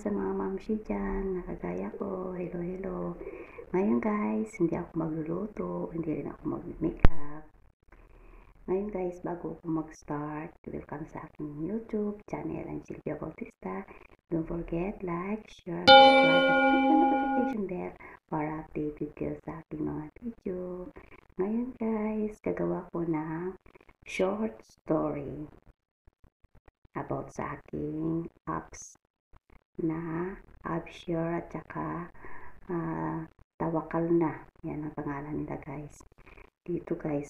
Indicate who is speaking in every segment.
Speaker 1: sa mga mamshi dyan, nakagaya ko. Hello, hello. Ngayon guys, hindi ako magluluto, hindi rin ako mag-makeup. Ngayon guys, bago ako mag-start, welcome sa aking YouTube channel, I'm Sylvia Bautista. Don't forget, like, share, subscribe, at click the notification bell para updated kayo sa aking mga video. Ngayon guys, gagawa ko ng short story about sa aking apps na Upshare at saka Tawakal na. Yan ang pangalan nila guys. Dito guys,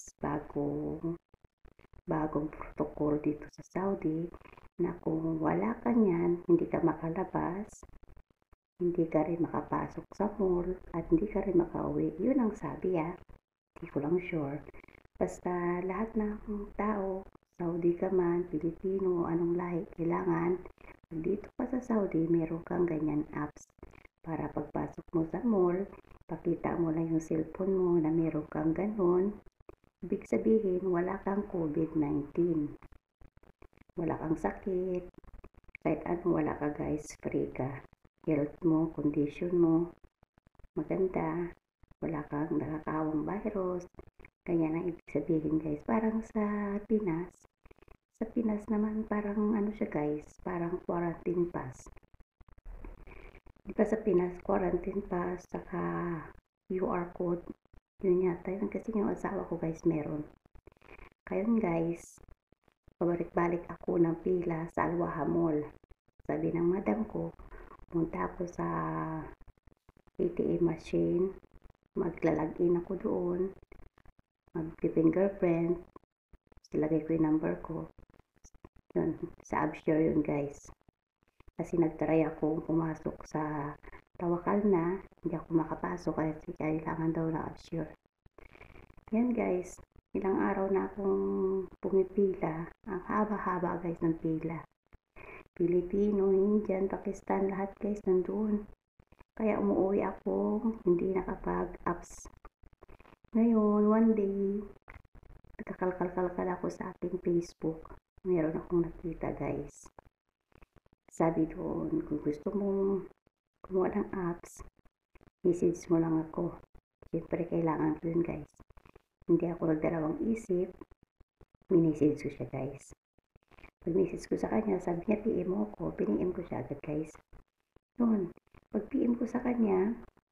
Speaker 1: bagong protocol dito sa Saudi na kung wala ka niyan, hindi ka makalabas, hindi ka rin makapasok sa mall, at hindi ka rin makauwi. Yun ang sabi Hindi ko lang sure. Basta lahat ng tao, Saudi ka man, Pilipino, anong lahi, kailangan dito pa sa Saudi, meron kang ganyan apps para pagpasok mo sa mall, pakita mo lang yung cellphone mo na meron kang ganun. Ibig sabihin, wala kang COVID-19. Wala kang sakit. Kahit ano, wala ka guys, free ka. Health mo, condition mo, maganda. Wala kang nakakawang virus. Ganyan ang ibig sabihin guys. Parang sa Pinas. Sa Pinas naman, parang ano siya guys, parang quarantine pass. Di ba sa Pinas, quarantine pass, saka QR code. Yun yata yun kasi yung asawa ko guys meron. Kaya guys, pabalik-balik ako ng pila sa Al-Waha Mall. Sabi ng madam ko, punta ako sa ATM machine, maglalagin ako doon, mag-fingerprint, ilagay ko yung number ko. Yun, sa Upshare yun guys. Kasi nagtry ako pumasok sa Tawakal na, hindi ako makapasok kasi kailangan daw na Upshare. Yan guys, ilang araw na akong pumipila. Ang haba-haba guys ng pila. Pilipino, Indian, Pakistan, lahat guys nandoon. Kaya umuwi ako, hindi nakapag-apps. Ngayon, one day, nagkakalkal ako sa aking Facebook. Meron akong nakita guys. Sabi doon, kung gusto mong kumuha ng apps, message mo lang ako. Siyempre kailangan ko yun guys. Hindi ako nagdalawang isip, minessage ko siya guys. Pag message ko sa kanya, sabi niya PM mo ako, piniem ko siya agad guys. Noon, pag PM ko sa kanya,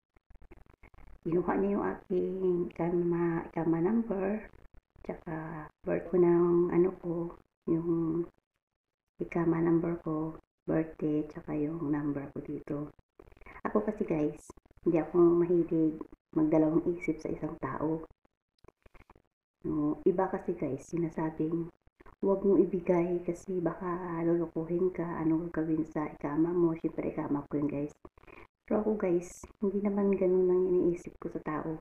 Speaker 1: kinuha niya yung aking ikama number, tsaka birth ko ng ano ko, yung ikama number ko, birthday, tsaka yung number ko dito. Ako kasi guys, hindi ako mahilig magdalawang isip sa isang tao. No, iba kasi guys, sinasabing huwag mong ibigay kasi baka lulukuhin ka, ano gagawin sa ikama mo. Siyempre ikama ko yun guys. Pero ako guys, hindi naman ganun lang iniisip ko sa tao.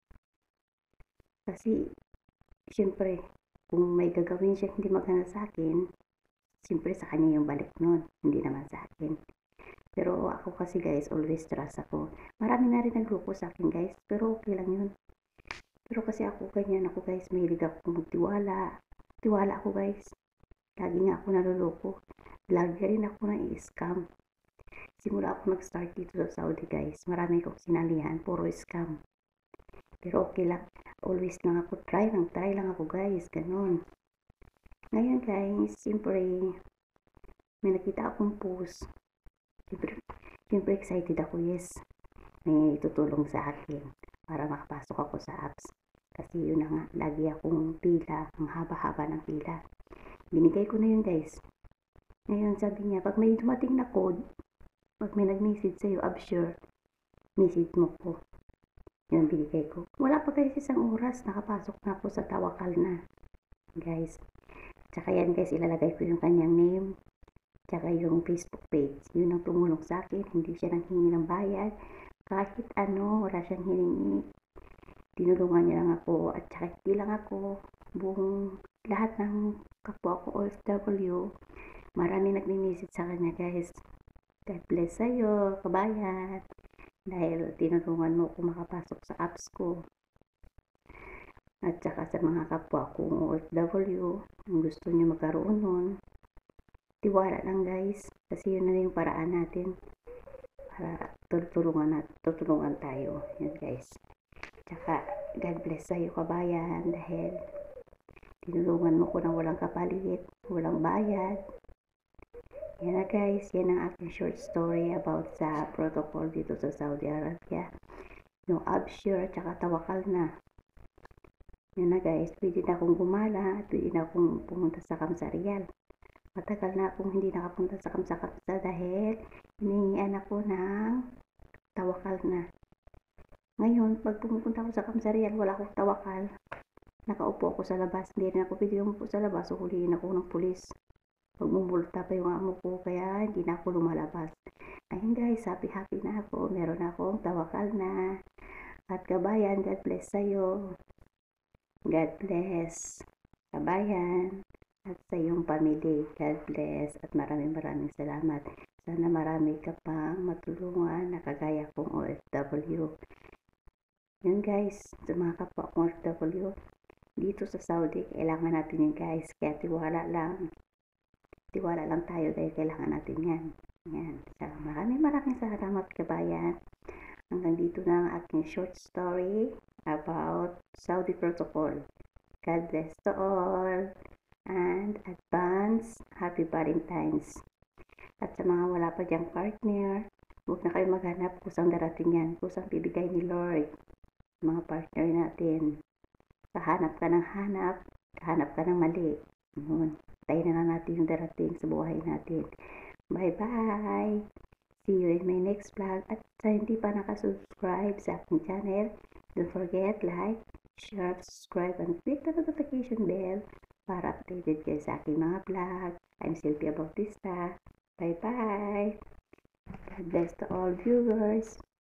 Speaker 1: Kasi siyempre, kung may gagawin siya hindi maganda sa akin, siyempre sa kanya yung balik nun, hindi naman sa akin. Pero ako kasi guys, always trust ako. Marami na rin nagloko sa akin guys, pero okay lang yun. Pero kasi ako ganyan ako guys, mahilig ako magtiwala. Tiwala ako guys. Lagi nga ako naluloko. Lagi rin ako na-i-scam. Simula ako nag-start dito sa Saudi guys, marami akong sinalihan, puro scam. Pero okay lang. Always lang ako, try lang ako guys, ganun. Ngayon guys, siyempre, may nakita akong post. Siyempre excited ako, yes. May tutulong sa akin para makapasok ako sa apps. Kasi yun na nga, lagi akong pila, ang haba-haba ng pila. Binigay ko na yun guys. Ngayon sabi niya, pag may dumating na code, pag may nag-message sa'yo, Upshare, message mo ko. Yun binigay ko. Wala pa guys isang oras, nakapasok na ako sa Tawakal na. Guys. Tsaka yan guys, ilalagay ko yung kanyang name. Tsaka yung Facebook page. Yun ang tumulong sa akin. Hindi siya nanghingi ng bayad. Kahit ano, wala siyang hiningi. Tinulungan niya lang ako. At tsaka hindi lang ako. Buong lahat ng kapwa ko OFW. Marami nagmi-message sa kanya guys. God bless sa'yo, kabayan. Dahil tinulungan mo ako makapasok sa apps ko. At saka sa mga kapwa kong OFW, kung gusto niyo magkaroon nun, tiwala lang guys, kasi yun na yung paraan natin. para tutulungan tayo. Yun guys. Tsaka, God bless sa'yo kabayan dahil tinulungan mo ko ng walang kapalit, walang bayad. Yan na guys, yan ang aking short story about sa protocol dito sa Saudi Arabia. Yung absure, tsaka tawakal na. Yan na guys, pwede na akong gumala, pwede na akong pumunta sa Kamsarial. Matagal na akong hindi nakapunta sa Kamsa dahil hinihingian ako ng tawakal na. Ngayon, pag pumupunta ako sa Kamsarial, wala akong tawakal. Nakaupo ako sa labas, hindi rin ako pwede umupo sa labas, huhulihin ako ng pulis. Magmumulta pa yung amo ko, kaya hindi na ako lumalabas. Ayun guys, happy na ako. Meron akong tawakal na. At kabayan, God bless sa'yo. God bless. Kabayan. At sa iyong pamilya, God bless. At maraming salamat. Sana marami ka pang matulungan na kagaya kong OFW. Yun guys, sa mga kapwa kong OFW, dito sa Saudi, kailangan natin yun guys. Kaya tiwala lang tayo dahil kailangan natin yan. Yan. So, maraming salamat kabayan. Hanggang dito na ang aking short story about Saudi protocol. God bless to all and advance happy Valentine's. At sa mga wala pa diyang partner, huwag na kayo maghanap kusang darating yan, kusang bibigay ni Lord. Mga partner natin. Kahanap ka ng mali. Tayo na natin yung darating sa buhay natin. Bye-bye! See you in my next vlog. At sa hindi pa nakasubscribe sa aking channel, don't forget, like, share, subscribe, and click the notification bell para updated kayo sa aking mga vlog. I'm Sylvia Bautista. Bye-bye! God bless to all viewers.